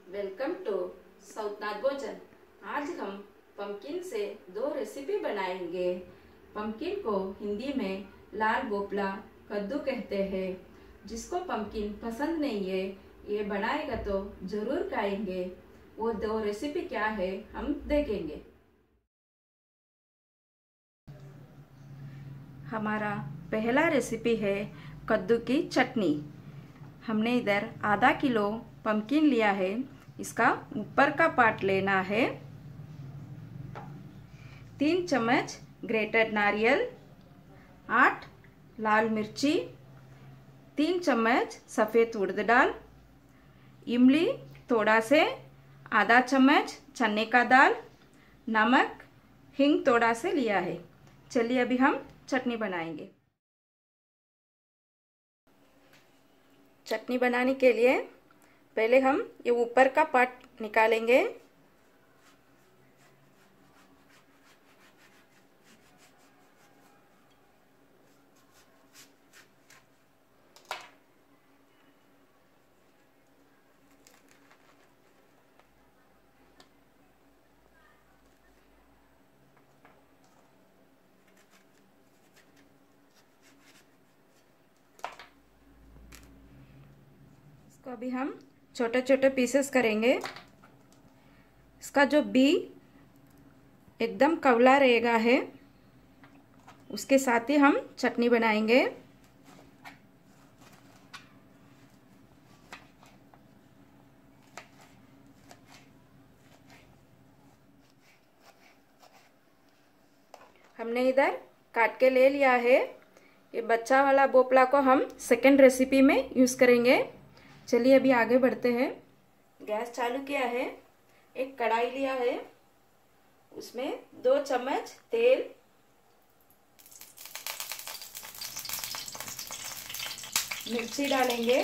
Welcome to साउथनाथ भोजन। आज हम पम्पकिन से दो रेसिपी बनाएंगे। पम्पकिन को हिंदी में लाल बोपला कद्दू कहते हैं। जिसको पम्पकिन पसंद नहीं है, ये बनाएगा तो जरूर खाएंगे। वो दो रेसिपी क्या है हम देखेंगे। हमारा पहला रेसिपी है कद्दू की चटनी। हमने इधर आधा किलो पम्पकिन लिया है। इसका ऊपर का पार्ट लेना है। 3 चम्मच ग्रेटेड नारियल, 8 लाल मिर्ची, 3 चम्मच सफ़ेद उड़द दाल, इमली थोड़ा से, आधा चम्मच चने का दाल, नमक, हिंग थोड़ा से लिया है। चलिए अभी हम चटनी बनाएंगे। चटनी बनाने के लिए पहले हम ये ऊपर का पार्ट निकालेंगे। इसको अभी हम छोटे छोटे पीसेस करेंगे। इसका जो बी एकदम कवला रहेगा है, उसके साथ ही हम चटनी बनाएंगे। हमने इधर काट के ले लिया है। ये बच्चा वाला बोपला को हम सेकंड रेसिपी में यूज़ करेंगे। चलिए अभी आगे बढ़ते हैं। गैस चालू किया है। एक कढ़ाई लिया है, उसमें 2 चम्मच तेल, मिर्ची डालेंगे,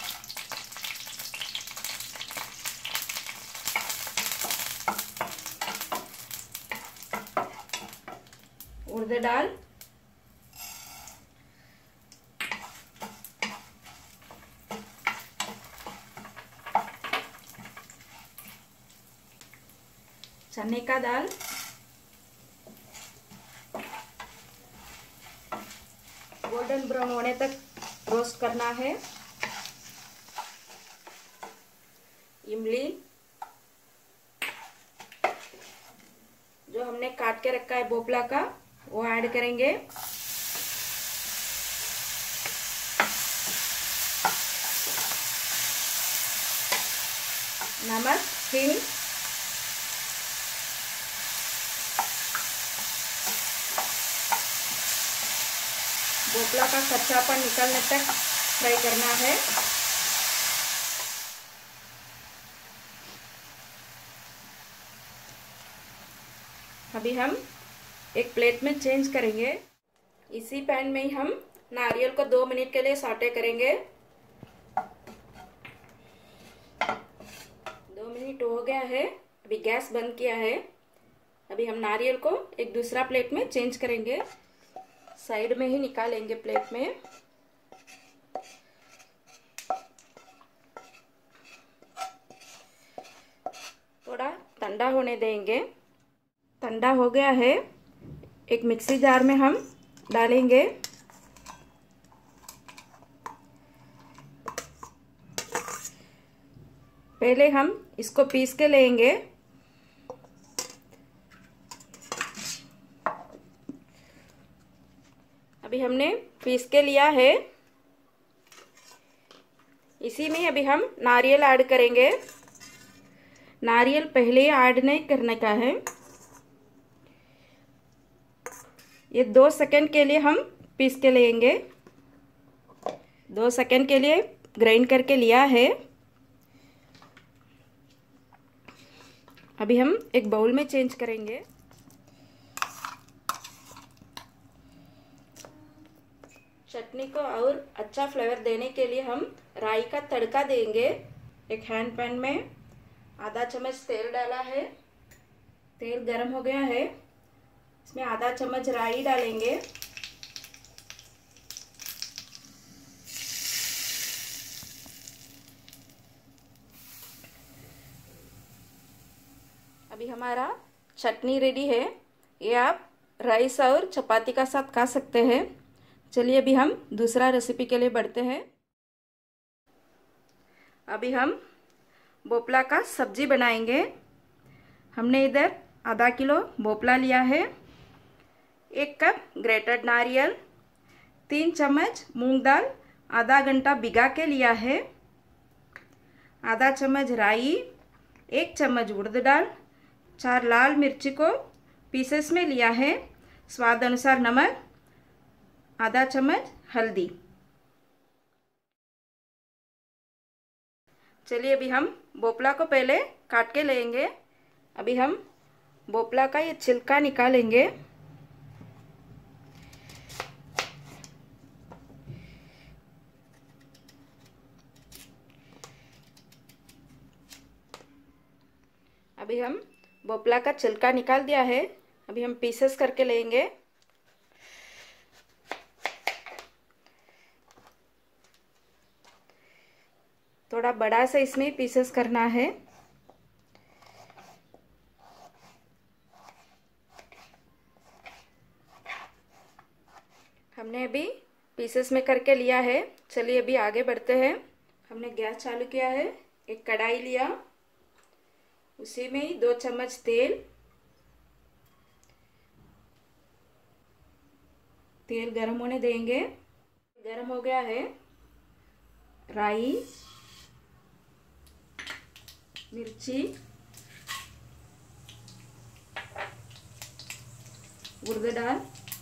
उड़द दाल, चने का दाल, गोल्डन ब्राउन होने तक रोस्ट करना है। इमली जो हमने काट के रखा है बोपला का, वो ऐड करेंगे। नमक, हिंग, बोपला का कच्चापन निकलने तक फ्राई करना है। अभी हम एक प्लेट में चेंज करेंगे। इसी पैन में ही हम नारियल को 2 मिनट के लिए सौटे करेंगे। 2 मिनट हो गया है। अभी गैस बंद किया है। अभी हम नारियल को एक दूसरा प्लेट में चेंज करेंगे। साइड में ही निकालेंगे प्लेट में। थोड़ा ठंडा होने देंगे। ठंडा हो गया है। एक मिक्सी जार में हम डालेंगे। पहले हम इसको पीस के लेंगे। अभी हमने पीस के लिया है। इसी में अभी हम नारियल ऐड करेंगे। नारियल पहले ही ऐड नहीं करने का है। ये 2 सेकंड के लिए हम पीस के लेंगे। 2 सेकंड के लिए ग्राइंड करके लिया है। अभी हम एक बाउल में चेंज करेंगे। चटनी को और अच्छा फ्लेवर देने के लिए हम राई का तड़का देंगे। एक हैंड पैन में आधा चम्मच तेल डाला है। तेल गरम हो गया है। इसमें आधा चम्मच राई डालेंगे। अभी हमारा चटनी रेडी है। ये आप राइस और चपाती का साथ खा सकते हैं। चलिए अभी हम दूसरा रेसिपी के लिए बढ़ते हैं। अभी हम भोपला का सब्जी बनाएंगे। हमने इधर आधा किलो भोपला लिया है, 1 कप ग्रेटेड नारियल, 3 चम्मच मूंग दाल आधा घंटा भिगा के लिया है, आधा चम्मच राई, 1 चम्मच उड़द दाल, 4 लाल मिर्ची को पीसेस में लिया है, स्वाद अनुसार नमक, आधा चम्मच हल्दी। चलिए अभी हम भोपला को पहले काट के लेंगे। अभी हम भोपला का ये छिलका निकालेंगे। अभी हम भोपला का छिलका निकाल दिया है। अभी हम पीसेस करके लेंगे। थोड़ा बड़ा सा इसमें पीसेस करना है। हमने अभी पीसेस में करके लिया है। चलिए अभी आगे बढ़ते हैं। हमने गैस चालू किया है, एक कढ़ाई लिया, उसी में ही 2 चम्मच तेल गरम होने देंगे। गरम हो गया है। राई, मिर्ची, उड़द दाल,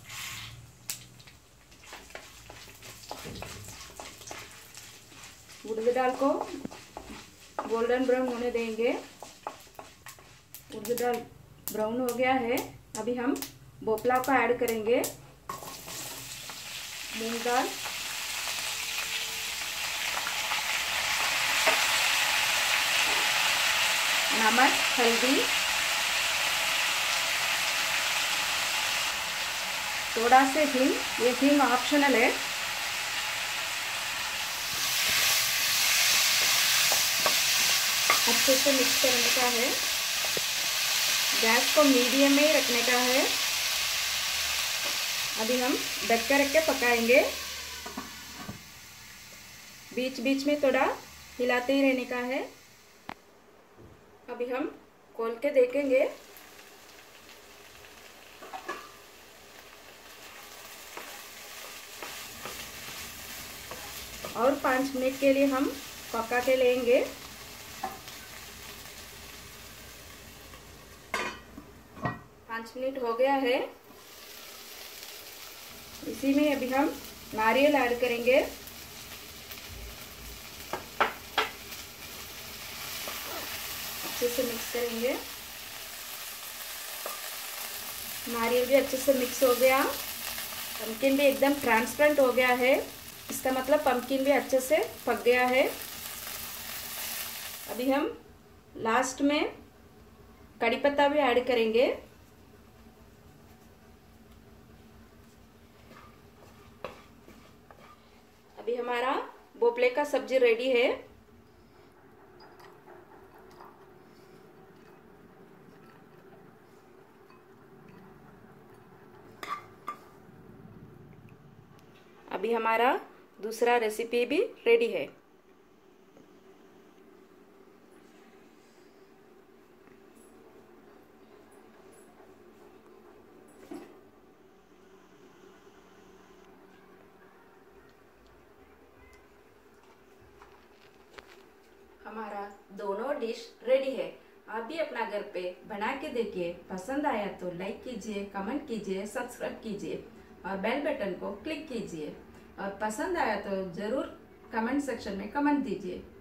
उड़द दाल को गोल्डन ब्राउन होने देंगे। उड़द दाल ब्राउन हो गया है। अभी हम भोपला को ऐड करेंगे। मूंग दाल, नमक, हल्दी, थोड़ा से हींग। ये हींग ऑप्शनल है। अच्छे से मिक्स करने का है। गैस को मीडियम में ही रखने का है। अभी हम ढक के रख के पकाएंगे। बीच बीच में थोड़ा हिलाते ही रहने का है। अभी हम खोल के देखेंगे। और 5 मिनट के लिए हम पका के लेंगे। 5 मिनट हो गया है। इसी में अभी हम नारियल ऐड करेंगे। अच्छे से मिक्स करेंगे। नारियल भी अच्छे से मिक्स हो गया। पम्पकिन भी एकदम ट्रांसपेरेंट हो गया है। इसका मतलब पम्पकिन भी अच्छे से पक गया है। अभी हम लास्ट में कड़ी पत्ता भी ऐड करेंगे। अभी हमारा भोपले का सब्जी रेडी है। अभी हमारा दूसरा रेसिपी भी रेडी है। हमारा दोनों डिश रेडी है। आप भी अपना घर पे बना के देखिए। पसंद आया तो लाइक कीजिए, कमेंट कीजिए, सब्सक्राइब कीजिए और बेल बटन को क्लिक कीजिए। और पसंद आया तो ज़रूर कमेंट सेक्शन में कमेंट दीजिए।